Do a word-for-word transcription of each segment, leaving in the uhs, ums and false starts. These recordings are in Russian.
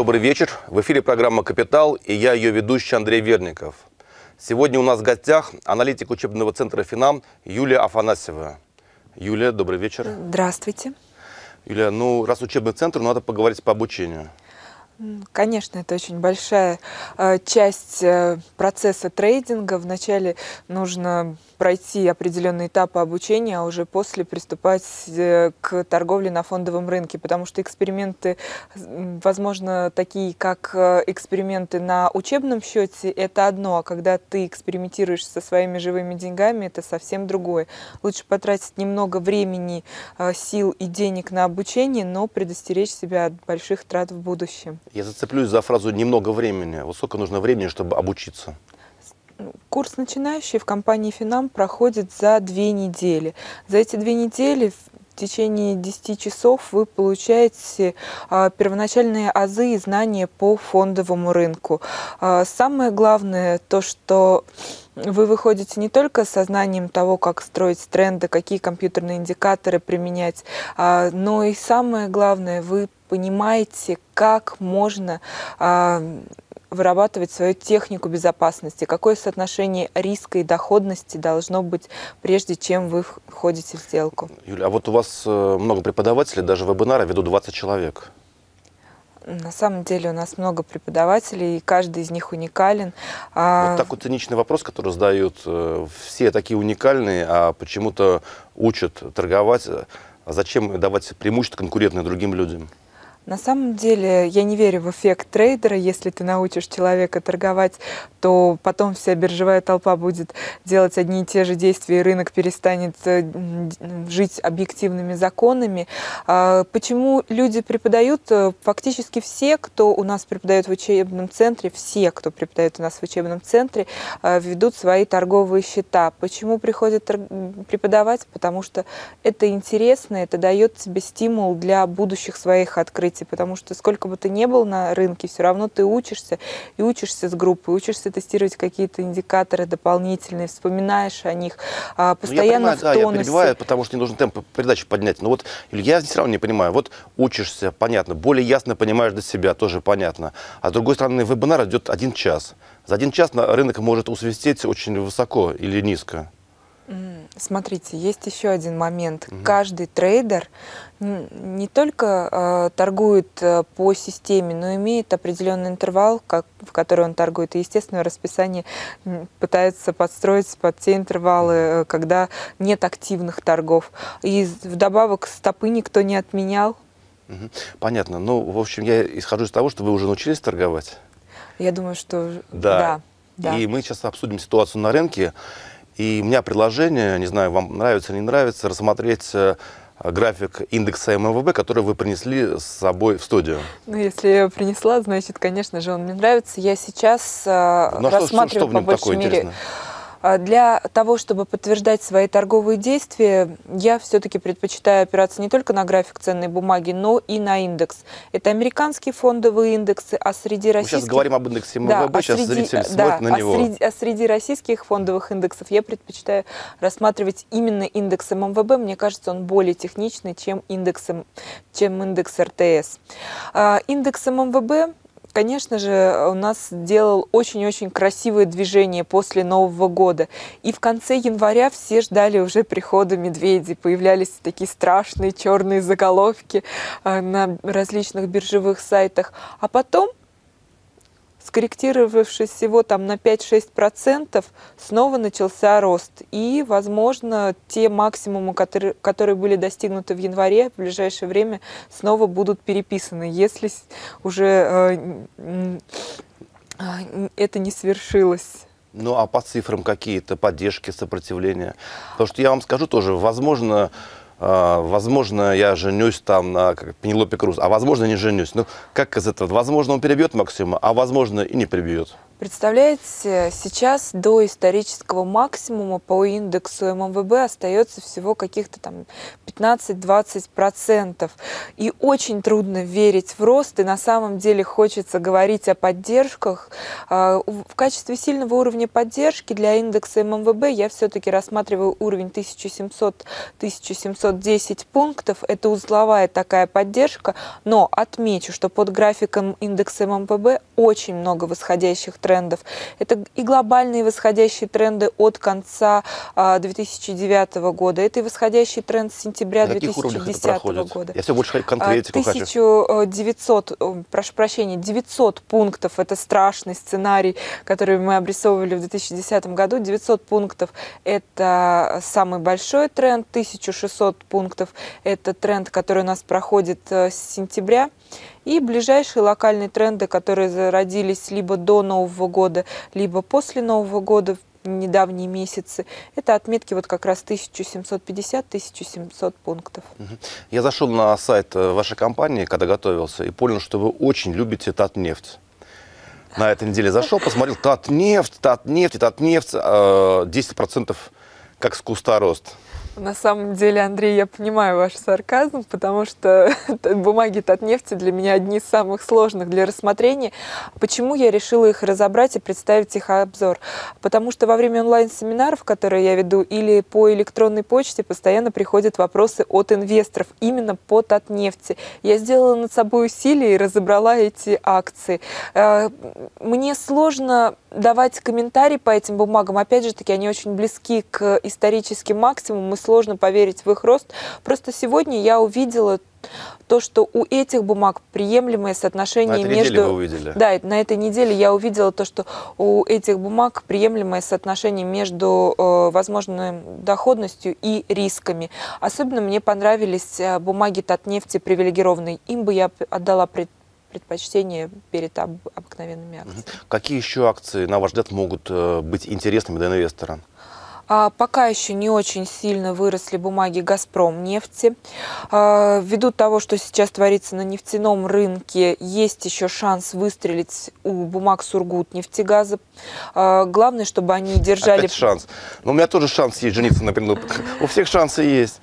добрый вечер. В эфире программа «Капитал» и я, ее ведущий Андрей Верников. Сегодня у нас в гостях аналитик учебного центра «Финам» Юлия Афанасьева. Юлия, добрый вечер. Здравствуйте. Юлия, ну раз учебный центр, надо поговорить по обучению. Конечно, это очень большая э, часть э, процесса трейдинга. Вначале нужно пройти определенные этапы обучения, а уже после приступать э, к торговле на фондовом рынке, потому что эксперименты, возможно, такие как э, эксперименты на учебном счете, это одно, а когда ты экспериментируешь со своими живыми деньгами, это совсем другое. Лучше потратить немного времени, э, сил и денег на обучение, но предостеречь себя от больших трат в будущем. Я зацеплюсь за фразу «немного времени». Вот сколько нужно времени, чтобы обучиться? Курс начинающий в компании «Финам» проходит за две недели. За эти две недели в течение десяти часов вы получаете а, первоначальные азы и знания по фондовому рынку. А, самое главное то, что вы выходите не только со знанием того, как строить тренды, какие компьютерные индикаторы применять, а, но и самое главное, вы понимаете, как можно а, вырабатывать свою технику безопасности, какое соотношение риска и доходности должно быть, прежде чем вы входите в сделку. Юля, а вот у вас много преподавателей, даже вебинары ведут двадцать человек. На самом деле у нас много преподавателей, и каждый из них уникален. Вот такой циничный вопрос, который задают. Все такие уникальные, а почему-то учат торговать. А зачем давать преимущество конкурентное другим людям? На самом деле, я не верю в эффект трейдера. Если ты научишь человека торговать, то потом вся биржевая толпа будет делать одни и те же действия, и рынок перестанет жить объективными законами. Почему люди преподают? Фактически все, кто у нас преподает в учебном центре, все, кто преподает у нас в учебном центре, ведут свои торговые счета. Почему приходят преподавать? Потому что это интересно, это дает тебе стимул для будущих своих открытий. Потому что сколько бы ты ни был на рынке, все равно ты учишься, и учишься с группой, учишься тестировать какие-то индикаторы дополнительные, вспоминаешь о них, постоянно ну, я понимаю, в да, тонусе. Я перебиваю, потому что не нужно темп передачи поднять. Но вот я все равно не понимаю. Вот учишься, понятно, более ясно понимаешь для себя, тоже понятно. А с другой стороны, вебинар идет один час. За один час рынок может усвистеть очень высоко или низко. Смотрите, есть еще один момент. Угу. Каждый трейдер не только э, торгует э, по системе, но имеет определенный интервал, как, в который он торгует. И, естественно, расписание пытается подстроить под те интервалы, э, когда нет активных торгов. И вдобавок стопы никто не отменял. Угу. Понятно. Ну, в общем, я исхожу из того, что вы уже научились торговать. Я думаю, что да. да, да. И мы сейчас обсудим ситуацию на рынке. И у меня предложение, не знаю, вам нравится или не нравится, рассмотреть график индекса эм вэ бэ, который вы принесли с собой в студию. Ну, если я его принесла, значит, конечно же, он мне нравится. Я сейчас ну, рассматриваю что, что в нем по большей такое мере... интересное? Для того, чтобы подтверждать свои торговые действия, я все-таки предпочитаю опираться не только на график ценной бумаги, но и на индекс. Это американские фондовые индексы, а среди российских... Мы сейчас говорим об индексе эм вэ бэ, да, сейчас а среди... зритель да, смотрит на а него. Среди... А среди российских фондовых индексов я предпочитаю рассматривать именно индекс эм вэ бэ. Мне кажется, он более техничный, чем индекс, чем индекс эр тэ эс. Индекс эм вэ бэ, конечно же, у нас сделал очень-очень красивое движение после Нового года. И в конце января все ждали уже прихода медведей. Появлялись такие страшные черные заголовки на различных биржевых сайтах. А потом, скорректировавшись всего там на пять-шесть процентов, снова начался рост. И, возможно, те максимумы, которые, которые были достигнуты в январе, в ближайшее время снова будут переписаны, если уже э, э, это не свершилось. Ну, а по цифрам какие-то поддержки, сопротивления? Потому что я вам скажу тоже, возможно... Возможно, я женюсь там на Пенелопе Круз, а возможно, не женюсь. Ну, как из этого? Возможно, он перебьет максимум, а возможно, и не перебьет. Представляете, сейчас до исторического максимума по индексу эм эм вэ бэ остается всего каких-то там пятнадцать-двадцать процентов. И очень трудно верить в рост, и на самом деле хочется говорить о поддержках. В качестве сильного уровня поддержки для индекса эм эм вэ бэ я все-таки рассматриваю уровень тысяча семьсот — тысяча семьсот десять пунктов. Это узловая такая поддержка, но отмечу, что под графиком индекса эм эм вэ бэ очень много восходящих трендов. Это и глобальные восходящие тренды от конца а, две тысячи девятого года. Это и восходящий тренд с сентября две тысячи десятого года. Я все больше конкретику хочу. тысяча девятьсот, прошу прощения, девятьсот пунктов – это страшный сценарий, который мы обрисовывали в две тысячи десятом году. девятьсот пунктов – это самый большой тренд. тысяча шестьсот пунктов – это тренд, который у нас проходит с сентября. И ближайшие локальные тренды, которые зародились либо до Нового года, либо после Нового года, в недавние месяцы, это отметки вот как раз тысяча семьсот пятьдесят — тысяча семьсот пунктов. Я зашел на сайт вашей компании, когда готовился, и понял, что вы очень любите Татнефть. На этой неделе зашел, посмотрел Татнефть, Татнефть, Татнефть, десять процентов как с куста рост. На самом деле, Андрей, я понимаю ваш сарказм, потому что бумаги Татнефти для меня одни из самых сложных для рассмотрения. Почему я решила их разобрать и представить их обзор? Потому что во время онлайн-семинаров, которые я веду, или по электронной почте постоянно приходят вопросы от инвесторов именно по Татнефти. Я сделала над собой усилия и разобрала эти акции. Мне сложно давать комментарии по этим бумагам. Опять же таки, они очень близки к историческим максимумам, и сложно поверить в их рост. Просто сегодня я увидела то, что у этих бумаг приемлемое соотношение на этой между... неделе вы увидели. Да, на этой неделе я увидела то, что у этих бумаг приемлемое соотношение между э, возможной доходностью и рисками. Особенно мне понравились бумаги Татнефти привилегированные. Им бы я отдала пред предпочтение перед об, обыкновенными акциями. Какие еще акции, на ваш взгляд, могут э, быть интересными для инвестора? А, пока еще не очень сильно выросли бумаги «Газпром» нефти. А, ввиду того, что сейчас творится на нефтяном рынке, есть еще шанс выстрелить у бумаг «Сургут» нефтегаза. А, главное, чтобы они держали... Опять шанс. Но у меня тоже шанс есть жениться, например. У всех шансы есть.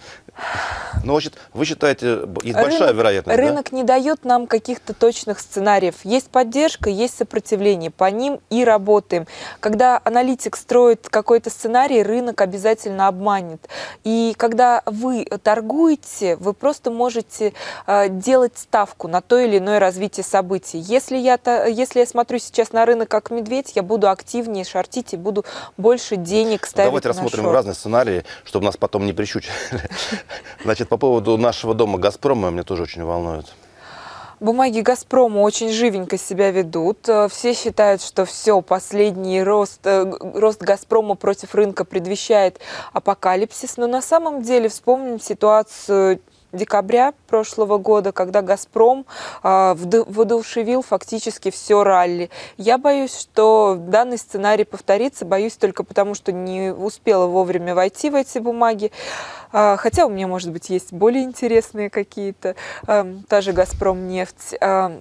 Но значит, вы считаете, есть рынок, большая вероятность, рынок да? не дает нам каких-то точных сценариев. Есть поддержка, есть сопротивление. По ним и работаем. Когда аналитик строит какой-то сценарий, рынок обязательно обманет. И когда вы торгуете, вы просто можете э, делать ставку на то или иное развитие событий. Если я, если я смотрю сейчас на рынок как медведь, я буду активнее шортить и буду больше денег ставить. Давайте на рассмотрим шорт. разные сценарии, чтобы нас потом не прищучили. Значит, по поводу нашего дома «Газпрома» меня тоже очень волнует. Бумаги «Газпрома» очень живенько себя ведут. Все считают, что все, последний рост, рост «Газпрома» против рынка предвещает апокалипсис. Но на самом деле вспомним ситуацию декабря прошлого года, когда «Газпром» э, воодушевил фактически все ралли. Я боюсь, что данный сценарий повторится. Боюсь только потому, что не успела вовремя войти в эти бумаги. Э, хотя у меня, может быть, есть более интересные какие-то. Э, та же «Газпром» нефть. Э,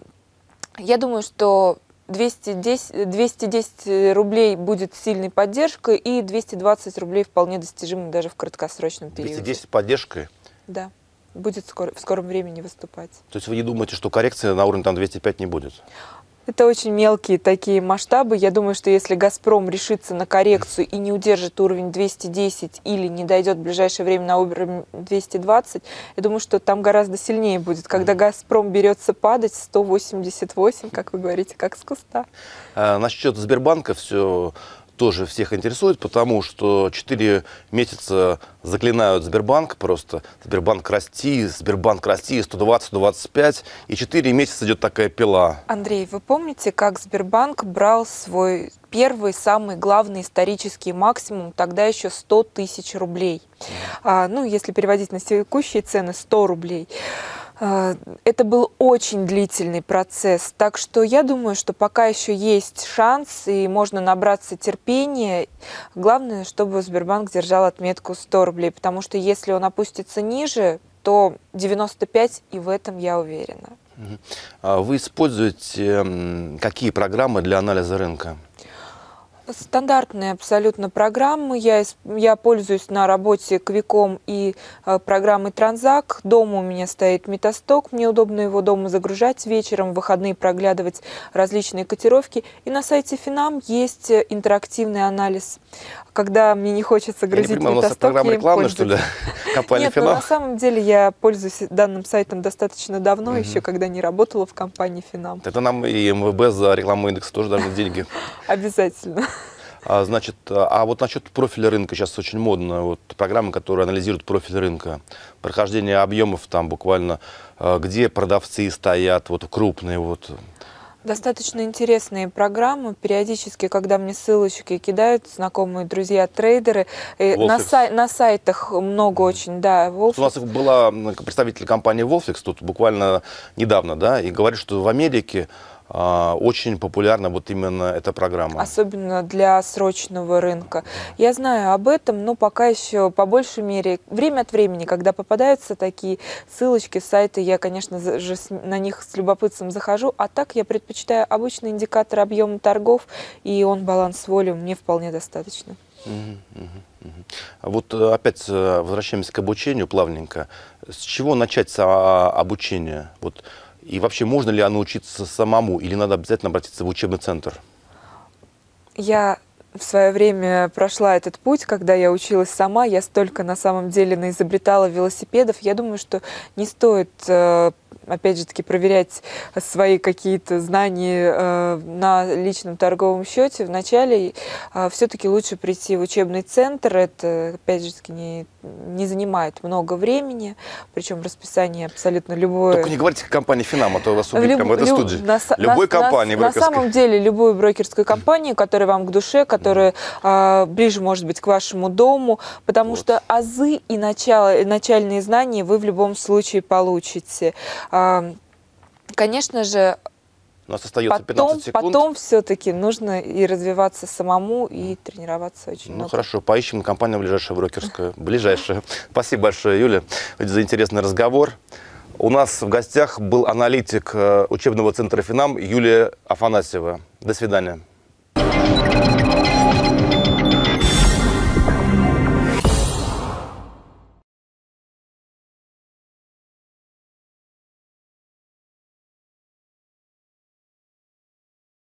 я думаю, что двести десять, двести десять рублей будет сильной поддержкой, и двести двадцать рублей вполне достижимы даже в краткосрочном периоде. двести десять поддержкой? Да. Будет скоро, в скором времени выступать. То есть вы не думаете, что коррекции на уровне там двести пять не будет? Это очень мелкие такие масштабы. Я думаю, что если «Газпром» решится на коррекцию и не удержит уровень двести десять или не дойдет в ближайшее время на уровень двести двадцать, я думаю, что там гораздо сильнее будет. Когда «Газпром» берется падать, сто восемьдесят восемь, как вы говорите, как с куста. А, насчет Сбербанка все тоже всех интересует, потому что четыре месяца заклинают Сбербанк просто. Сбербанк расти, Сбербанк расти, сто двадцать — сто двадцать пять. И четыре месяца идет такая пила. Андрей, вы помните, как Сбербанк брал свой первый, самый главный исторический максимум, тогда еще сто тысяч рублей? А, ну, если переводить на текущие цены, сто рублей. Это был очень длительный процесс, так что я думаю, что пока еще есть шанс и можно набраться терпения. Главное, чтобы Сбербанк держал отметку сто рублей, потому что если он опустится ниже, то девяносто пять, и в этом я уверена. Вы используете какие программы для анализа рынка? Стандартные абсолютно программы. Я, ис- я пользуюсь на работе Квиком и э, программой Транзак. Дома у меня стоит Метасток. Мне удобно его дома загружать вечером, в выходные проглядывать различные котировки. И на сайте Финам есть э, интерактивный анализ. Когда мне не хочется Я не грузить понимаю, у нас Метасток, программа я им рекламная, что ли? пользуюсь. Компания Нет, но Финам? на самом деле я пользуюсь данным сайтом достаточно давно, Мгм. еще когда не работала в компании Финам. Это нам и эм вэ бэ за рекламу индекса тоже должны деньги. Обязательно. А, значит, а вот насчет профиля рынка сейчас очень модно. Вот программы, которые анализируют профиль рынка, прохождение объемов там буквально, а, где продавцы стоят, вот крупные, вот. Достаточно интересные программы. Периодически, когда мне ссылочки кидают знакомые друзья трейдеры, э, на, Wolfix. сай- на сайтах много очень, да. Вот у нас Wolfix. была м, представитель компании Wolfix тут буквально недавно, да, и говорит, что в Америке а, очень популярна вот именно эта программа. Особенно для срочного рынка. Я знаю об этом, но пока еще по большей мере, время от времени, когда попадаются такие ссылочки, сайты, я, конечно за- же с- на них с любопытством захожу, а так я предпочитаю обычный индикатор объема торгов, и он баланс воли мне вполне достаточно. Мгм, мгм, мгм. А вот э, опять э, возвращаемся к обучению плавненько. С чего начать со- а, обучение? Вот, и вообще можно ли оно учиться самому или надо обязательно обратиться в учебный центр? Я в свое время прошла этот путь, когда я училась сама, я столько на самом деле наизобретала велосипедов. Я думаю, что не стоит, э, опять же таки, проверять свои какие-то знания э, на личном торговом счете. Вначале э, все-таки лучше прийти в учебный центр. Это, опять же таки, не, не занимает много времени, причем расписание абсолютно любое. Только не говорите компании Финам, а то вас убьют В прямо в этой люб- студии. на са- Любой на- на- компании на, брокерской. самом деле, любую брокерскую компанию, которая вам к душе, которая а, ближе, может быть, к вашему дому, потому Вот. что азы и начало, и начальные знания вы в любом случае получите. А, конечно же, У нас остается потом, пятнадцать секунд. потом все-таки нужно и развиваться самому, и тренироваться очень Ну много. хорошо, поищем компанию ближайшая брокерская. Ближайшая. Спасибо большое, Юля, за интересный разговор. У нас в гостях был аналитик э, учебного центра Финам Юлия Афанасьева. До свидания.